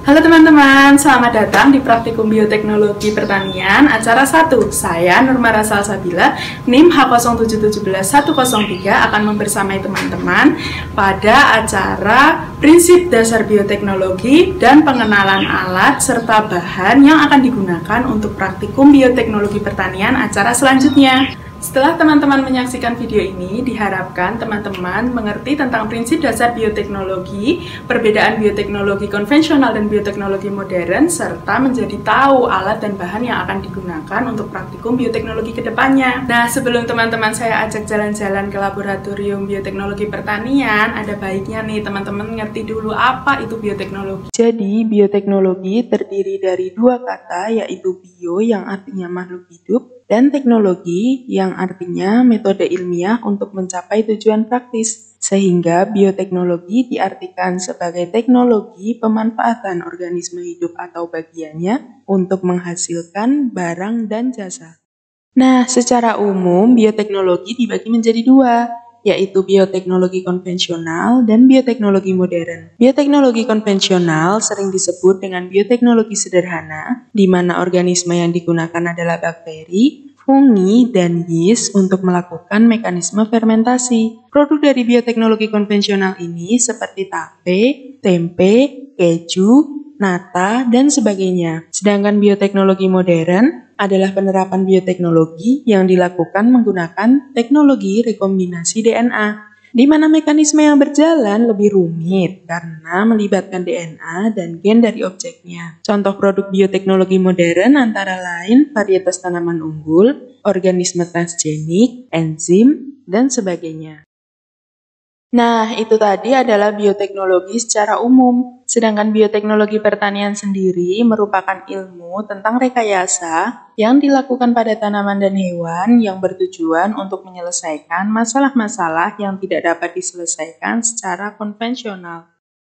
Halo teman-teman, selamat datang di Praktikum Bioteknologi Pertanian acara 1. Saya Nurmara Salsabila, NIM H0717103 akan membersamai teman-teman pada acara prinsip dasar bioteknologi dan pengenalan alat serta bahan yang akan digunakan untuk Praktikum Bioteknologi Pertanian acara selanjutnya. Setelah teman-teman menyaksikan video ini, diharapkan teman-teman mengerti tentang prinsip dasar bioteknologi, perbedaan bioteknologi konvensional dan bioteknologi modern, serta menjadi tahu alat dan bahan yang akan digunakan untuk praktikum bioteknologi ke depannya. Nah, sebelum teman-teman saya ajak jalan-jalan ke laboratorium bioteknologi pertanian, ada baiknya nih teman-teman ngerti dulu apa itu bioteknologi. Jadi, bioteknologi terdiri dari dua kata, yaitu bio yang artinya makhluk hidup, dan teknologi yang artinya metode ilmiah untuk mencapai tujuan praktis, sehingga bioteknologi diartikan sebagai teknologi pemanfaatan organisme hidup atau bagiannya untuk menghasilkan barang dan jasa. Nah, secara umum bioteknologi dibagi menjadi dua, yaitu bioteknologi konvensional dan bioteknologi modern. Bioteknologi konvensional sering disebut dengan bioteknologi sederhana, di mana organisme yang digunakan adalah bakteri, fungi, dan yeast untuk melakukan mekanisme fermentasi. Produk dari bioteknologi konvensional ini seperti tape, tempe, keju, nata, dan sebagainya. Sedangkan bioteknologi modern adalah penerapan bioteknologi yang dilakukan menggunakan teknologi rekombinasi DNA, di mana mekanisme yang berjalan lebih rumit karena melibatkan DNA dan gen dari objeknya. Contoh produk bioteknologi modern antara lain varietas tanaman unggul, organisme transgenik, enzim, dan sebagainya. Nah, itu tadi adalah bioteknologi secara umum. Sedangkan bioteknologi pertanian sendiri merupakan ilmu tentang rekayasa yang dilakukan pada tanaman dan hewan yang bertujuan untuk menyelesaikan masalah-masalah yang tidak dapat diselesaikan secara konvensional.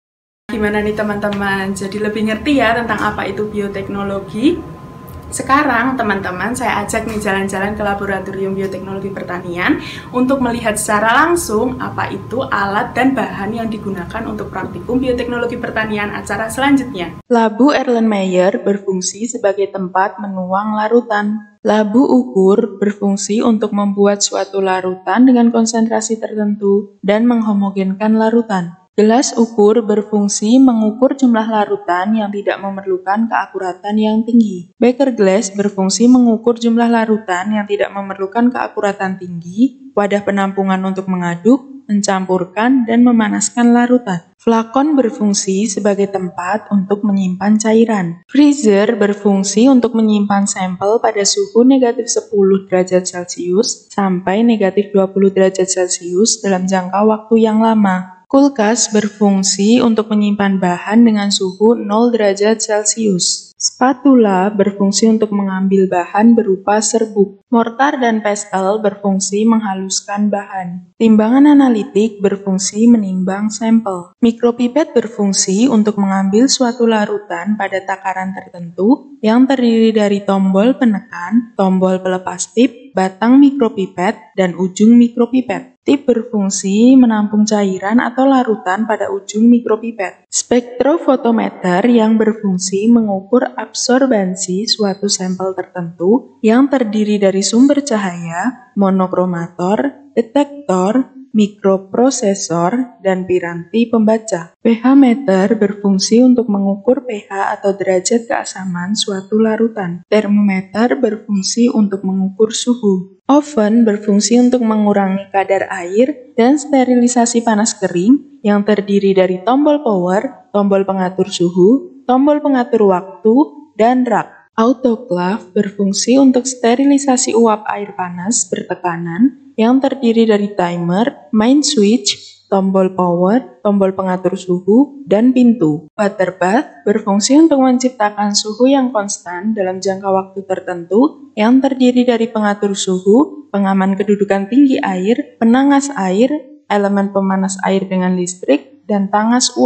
Gimana nih teman-teman? Jadi lebih ngerti ya tentang apa itu bioteknologi? Sekarang teman-teman saya ajak nih jalan-jalan ke laboratorium bioteknologi pertanian untuk melihat secara langsung apa itu alat dan bahan yang digunakan untuk praktikum bioteknologi pertanian acara selanjutnya. Labu Erlenmeyer berfungsi sebagai tempat menuang larutan. Labu ukur berfungsi untuk membuat suatu larutan dengan konsentrasi tertentu dan menghomogenkan larutan. Gelas ukur berfungsi mengukur jumlah larutan yang tidak memerlukan keakuratan yang tinggi. Beker glass berfungsi mengukur jumlah larutan yang tidak memerlukan keakuratan tinggi. Wadah penampungan untuk mengaduk, mencampurkan, dan memanaskan larutan. Flakon berfungsi sebagai tempat untuk menyimpan cairan. Freezer berfungsi untuk menyimpan sampel pada suhu negatif 10 derajat Celcius sampai negatif 20 derajat Celcius dalam jangka waktu yang lama. Kulkas berfungsi untuk menyimpan bahan dengan suhu 0 derajat Celcius. Spatula berfungsi untuk mengambil bahan berupa serbuk. Mortar dan pestle berfungsi menghaluskan bahan. Timbangan analitik berfungsi menimbang sampel. Mikropipet berfungsi untuk mengambil suatu larutan pada takaran tertentu yang terdiri dari tombol penekan, tombol pelepas tip, batang mikropipet, dan ujung mikropipet. Tip berfungsi menampung cairan atau larutan pada ujung mikropipet. Spektrofotometer yang berfungsi mengukur absorbansi suatu sampel tertentu yang terdiri dari sumber cahaya, monokromator, detektor, mikroprosesor, dan piranti pembaca. pH meter berfungsi untuk mengukur pH atau derajat keasaman suatu larutan. Termometer berfungsi untuk mengukur suhu. Oven berfungsi untuk mengurangi kadar air dan sterilisasi panas kering yang terdiri dari tombol power, tombol pengatur suhu, tombol pengatur waktu, dan rak. Autoclave berfungsi untuk sterilisasi uap air panas bertekanan yang terdiri dari timer, main switch, tombol power, tombol pengatur suhu, dan pintu. Water bath berfungsi untuk menciptakan suhu yang konstan dalam jangka waktu tertentu yang terdiri dari pengatur suhu, pengaman kedudukan tinggi air, penangas air, elemen pemanas air dengan listrik, dan tangas uap.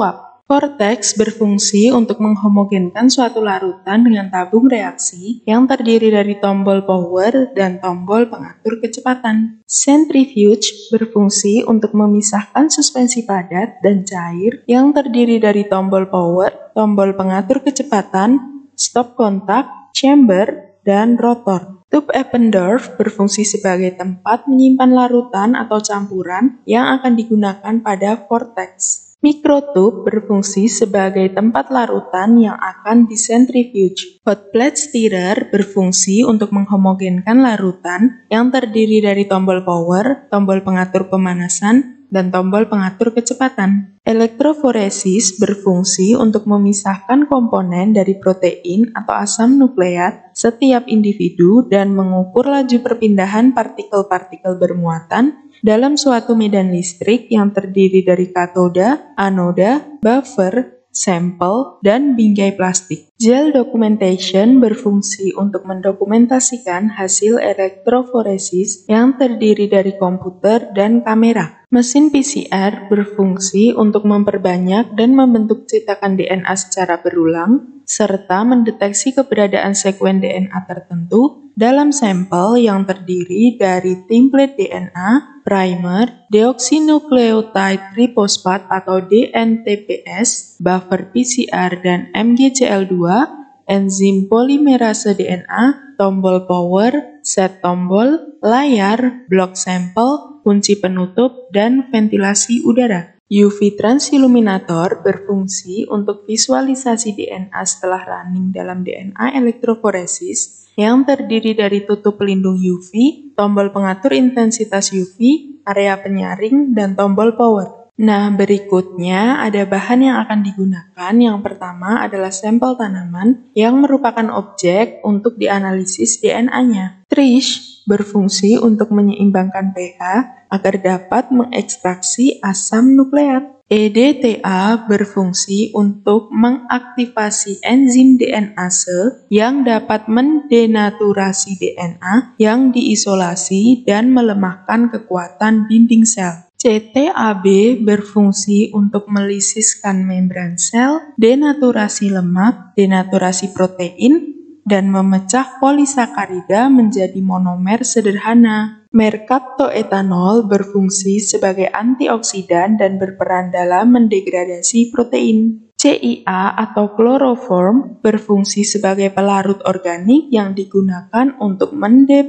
Vortex berfungsi untuk menghomogenkan suatu larutan dengan tabung reaksi yang terdiri dari tombol power dan tombol pengatur kecepatan. Centrifuge berfungsi untuk memisahkan suspensi padat dan cair yang terdiri dari tombol power, tombol pengatur kecepatan, stop kontak, chamber, dan rotor. Tube Eppendorf berfungsi sebagai tempat menyimpan larutan atau campuran yang akan digunakan pada vortex. Mikrotube berfungsi sebagai tempat larutan yang akan disentrifuge. Hot plate stirrer berfungsi untuk menghomogenkan larutan yang terdiri dari tombol power, tombol pengatur pemanasan, dan tombol pengatur kecepatan. Elektroforesis berfungsi untuk memisahkan komponen dari protein atau asam nukleat setiap individu dan mengukur laju perpindahan partikel-partikel bermuatan dalam suatu medan listrik yang terdiri dari katoda, anoda, buffer, sampel, dan bingkai plastik. Gel documentation berfungsi untuk mendokumentasikan hasil elektroforesis yang terdiri dari komputer dan kamera. Mesin PCR berfungsi untuk memperbanyak dan membentuk cetakan DNA secara berulang, serta mendeteksi keberadaan sekuen DNA tertentu dalam sampel yang terdiri dari template DNA, primer, deoxynukleotide triphosphate atau DNTPS, buffer PCR dan MgCl2, enzim polimerase DNA, tombol power, set tombol, layar, blok sampel, kunci penutup, dan ventilasi udara. UV transilluminator berfungsi untuk visualisasi DNA setelah running dalam DNA elektroforesis yang terdiri dari tutup pelindung UV, tombol pengatur intensitas UV, area penyaring, dan tombol power. Nah, berikutnya ada bahan yang akan digunakan. Yang pertama adalah sampel tanaman yang merupakan objek untuk dianalisis DNA-nya. Trish berfungsi untuk menyeimbangkan pH agar dapat mengekstraksi asam nukleat. EDTA berfungsi untuk mengaktifasi enzim DNase yang dapat mendenaturasi DNA yang diisolasi dan melemahkan kekuatan dinding sel. CTAB berfungsi untuk melisiskan membran sel, denaturasi lemak, denaturasi protein, dan memecah polisakarida menjadi monomer sederhana. Mercaptoetanol berfungsi sebagai antioksidan dan berperan dalam mendegradasi protein. CIA atau chloroform berfungsi sebagai pelarut organik yang digunakan untuk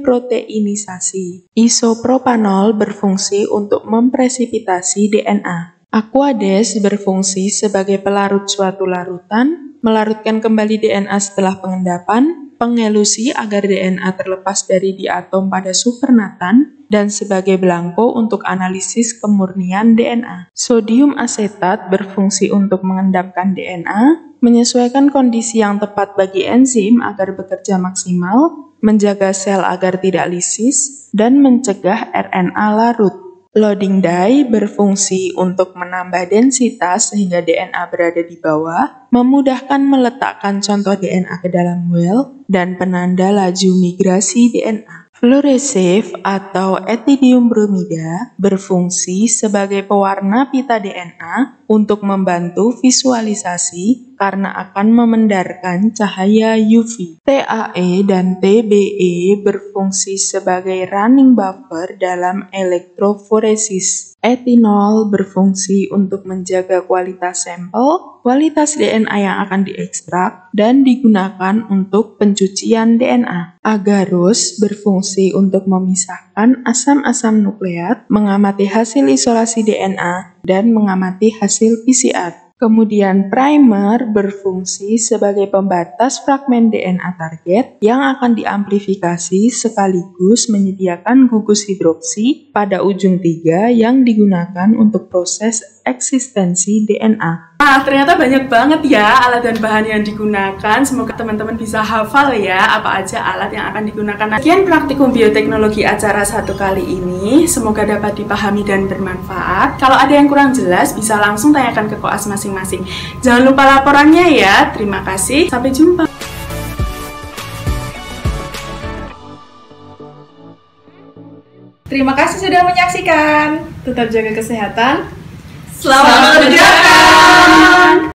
mendeproteinisasi. Isopropanol berfungsi untuk mempresipitasi DNA. Aquades berfungsi sebagai pelarut suatu larutan, melarutkan kembali DNA setelah pengendapan, pengelusi agar DNA terlepas dari diatom pada supernatan, dan sebagai belangko untuk analisis kemurnian DNA. Sodium asetat berfungsi untuk mengendapkan DNA, menyesuaikan kondisi yang tepat bagi enzim agar bekerja maksimal, menjaga sel agar tidak lisis, dan mencegah RNA larut. Loading die berfungsi untuk menambah densitas sehingga DNA berada di bawah, memudahkan meletakkan contoh DNA ke dalam well, dan penanda laju migrasi DNA. Fluoresceive atau ethidium bromida berfungsi sebagai pewarna pita DNA untuk membantu visualisasi karena akan memendarkan cahaya UV. TAE dan TBE berfungsi sebagai running buffer dalam elektroforesis. Etinol berfungsi untuk menjaga kualitas sampel, kualitas DNA yang akan diekstrak, dan digunakan untuk pencucian DNA. Agarose berfungsi untuk memisahkan asam-asam nukleat, mengamati hasil isolasi DNA, dan mengamati hasil PCR. Kemudian primer berfungsi sebagai pembatas fragmen DNA target yang akan diamplifikasi sekaligus menyediakan gugus hidroksi pada ujung 3 yang digunakan untuk proses eksistensi DNA. Ternyata banyak banget ya alat dan bahan yang digunakan. Semoga teman-teman bisa hafal ya apa aja alat yang akan digunakan. Sekian praktikum bioteknologi acara 1 kali ini. Semoga dapat dipahami dan bermanfaat. Kalau ada yang kurang jelas bisa langsung tanyakan ke koas masing-masing. Jangan lupa laporannya ya. Terima kasih. Sampai jumpa. Terima kasih sudah menyaksikan. Tetap jaga kesehatan. Selamat mengerjakan!